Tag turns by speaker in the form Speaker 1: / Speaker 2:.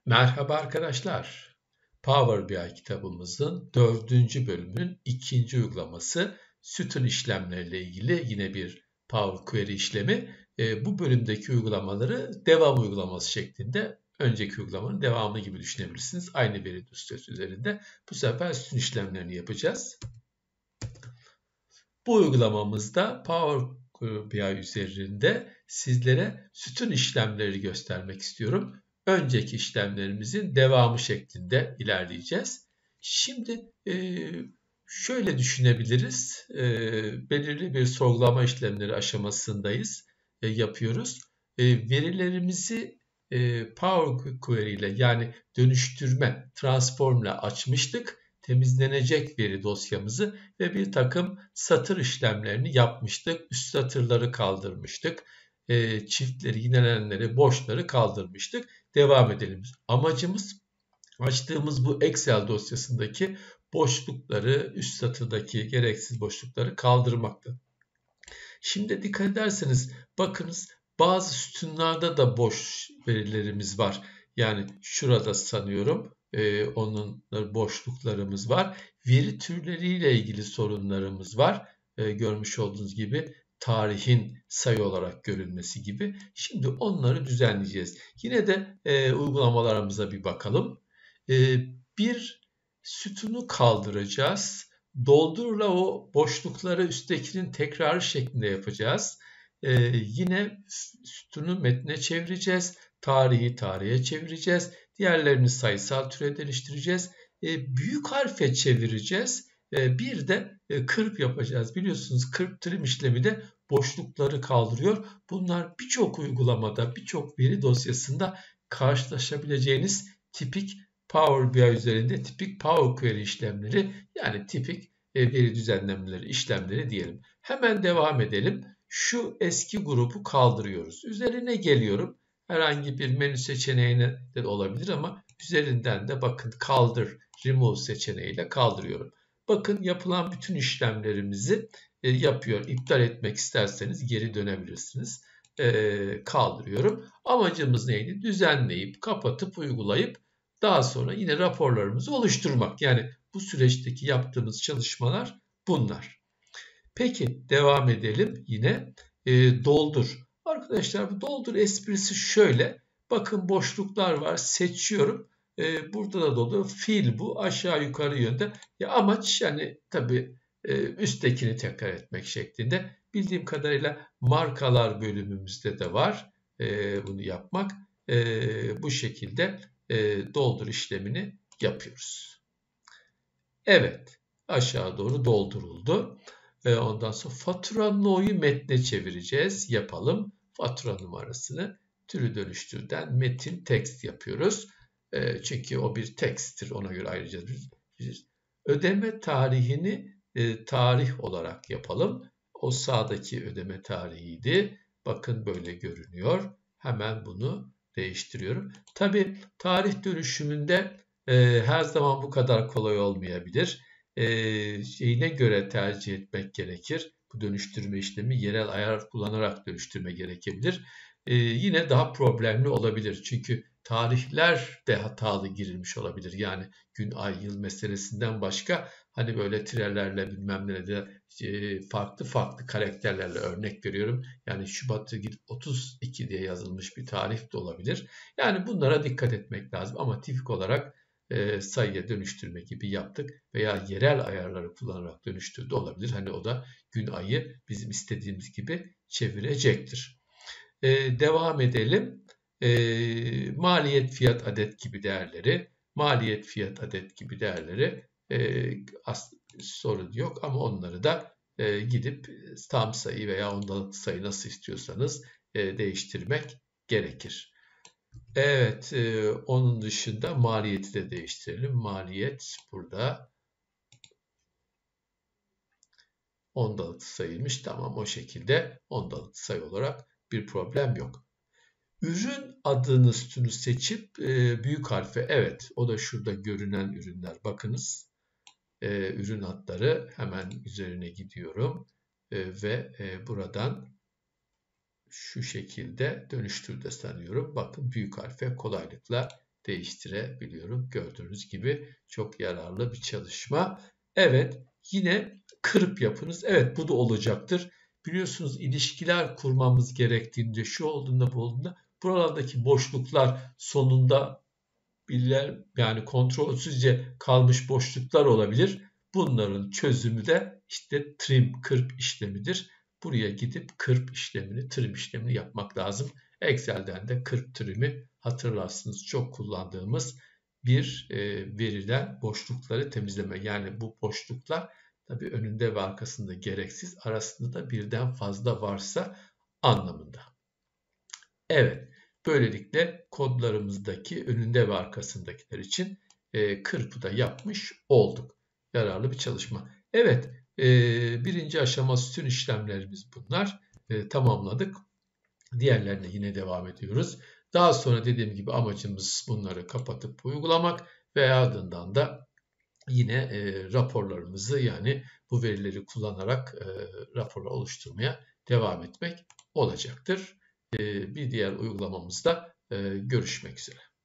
Speaker 1: Merhaba arkadaşlar. Power BI kitabımızın 4. bölümünün 2. uygulaması sütun işlemleriyle ilgili yine bir Power Query işlemi. Bu bölümdeki uygulamaları devam uygulaması şeklinde önceki uygulamanın devamı gibi düşünebilirsiniz. Aynı veri dosyası üzerinde bu sefer sütun işlemlerini yapacağız. Bu uygulamamızda Power BI üzerinde sizlere sütun işlemleri göstermek istiyorum. Önceki işlemlerimizin devamı şeklinde ilerleyeceğiz. Şimdi şöyle düşünebiliriz. Belirli bir sorgulama işlemleri aşamasındayız. Yapıyoruz. Verilerimizi Power Query ile yani dönüştürme, transform ile açmıştık. Temizlenecek veri dosyamızı ve bir takım satır işlemlerini yapmıştık. Üst satırları kaldırmıştık. Çiftleri, yinelenleri, boşları kaldırmıştık. Devam edelim. Amacımız açtığımız bu Excel dosyasındaki boşlukları, üst satırdaki gereksiz boşlukları kaldırmaktı. Şimdi dikkat ederseniz bakınız bazı sütunlarda da boş verilerimiz var. Yani şurada sanıyorum onun boşluklarımız var. Veri türleriyle ilgili sorunlarımız var. Görmüş olduğunuz gibi tarihin sayı olarak görünmesi gibi. Şimdi onları düzenleyeceğiz. Yine de uygulamalarımıza bir bakalım. Bir sütunu kaldıracağız. Doldurla o boşlukları üsttekinin tekrarı şeklinde yapacağız. Yine sütunu metne çevireceğiz. Tarihi tarihe çevireceğiz. Diğerlerini sayısal türe dönüştüreceğiz. Büyük harfe çevireceğiz. Bir de kırp yapacağız. Biliyorsunuz kırp trim işlemi de boşlukları kaldırıyor. Bunlar birçok uygulamada, birçok veri dosyasında karşılaşabileceğiniz tipik Power BI üzerinde tipik Power Query işlemleri yani tipik veri düzenlemeleri işlemleri diyelim. Hemen devam edelim. Şu eski grubu kaldırıyoruz. Üzerine geliyorum. Herhangi bir menü seçeneğine de olabilir ama üzerinden de bakın kaldır, remove seçeneğiyle kaldırıyorum. Bakın yapılan bütün işlemlerimizi yapıyor. İptal etmek isterseniz geri dönebilirsiniz. Kaldırıyorum. Amacımız neydi? Düzenleyip, kapatıp, uygulayıp daha sonra yine raporlarımızı oluşturmak. Yani bu süreçteki yaptığımız çalışmalar bunlar. Peki devam edelim yine doldur. Arkadaşlar bu doldur esprisi şöyle. Bakın boşluklar var seçiyorum. Burada da doldur. Fiil bu aşağı yukarı yönde. Ya amaç yani tabii üsttekini tekrar etmek şeklinde. Bildiğim kadarıyla markalar bölümümüzde de var bunu yapmak. Bu şekilde doldur işlemini yapıyoruz. Evet, aşağı doğru dolduruldu. Ondan sonra fatura no'yu metne çevireceğiz. Yapalım. Fatura numarasını türü dönüştürden metin text yapıyoruz. Çünkü o bir text'tir. Ona göre ayıracağız. Ödeme tarihini tarih olarak yapalım. O sağdaki ödeme tarihiydi. Bakın böyle görünüyor. Hemen bunu değiştiriyorum. Tabii tarih dönüşümünde her zaman bu kadar kolay olmayabilir. Şeyine göre tercih etmek gerekir. Bu dönüştürme işlemi yerel ayar kullanarak dönüştürme gerekebilir. Yine daha problemli olabilir. Çünkü tarihler de hatalı girilmiş olabilir. Yani gün, ay, yıl meselesinden başka hani böyle tirelerle bilmem ne de farklı farklı karakterlerle örnek veriyorum. Yani Şubat'ı 32 diye yazılmış bir tarih de olabilir. Yani bunlara dikkat etmek lazım ama tipik olarak sayıya dönüştürme gibi yaptık veya yerel ayarları kullanarak dönüştürdü olabilir. Hani o da gün ayı bizim istediğimiz gibi çevirecektir. Devam edelim. Maliyet fiyat adet gibi değerleri, maliyet fiyat adet gibi değerleri sorun yok ama onları da gidip tam sayı veya ondalık sayı nasıl istiyorsanız değiştirmek gerekir. Evet, onun dışında maliyeti de değiştirelim. Maliyet burada ondalık sayıymış. Tamam o şekilde ondalık sayı olarak bir problem yok. Ürün adını sütunu seçip büyük harfe evet o da şurada görünen ürünler. Bakınız ürün adları hemen üzerine gidiyorum ve buradan şu şekilde dönüştür de sanıyorum. Bakın büyük harfe kolaylıkla değiştirebiliyorum. Gördüğünüz gibi çok yararlı bir çalışma. Evet, yine kırp yapınız. Evet, bu da olacaktır. Biliyorsunuz ilişkiler kurmamız gerektiğinde, şu olduğunda bu olduğunda buralardaki boşluklar sonunda yani kontrolsüzce kalmış boşluklar olabilir. Bunların çözümü de işte trim, kırp işlemidir. Buraya gidip kırp işlemini, trim işlemini yapmak lazım. Excel'den de kırp trim'i hatırlarsınız çok kullandığımız bir verilen boşlukları temizleme. Yani bu boşluklar tabii önünde ve arkasında gereksiz, arasında da birden fazla varsa anlamında. Evet, böylelikle kodlarımızdaki önünde ve arkasındakiler için kırpı da yapmış olduk. Yararlı bir çalışma. Evet, birinci aşama sütun işlemlerimiz bunlar. Tamamladık. Diğerlerine yine devam ediyoruz. Daha sonra dediğim gibi amacımız bunları kapatıp uygulamak ve ardından da yine raporlarımızı yani bu verileri kullanarak raporlar oluşturmaya devam etmek olacaktır. Bir diğer uygulamamızda görüşmek üzere.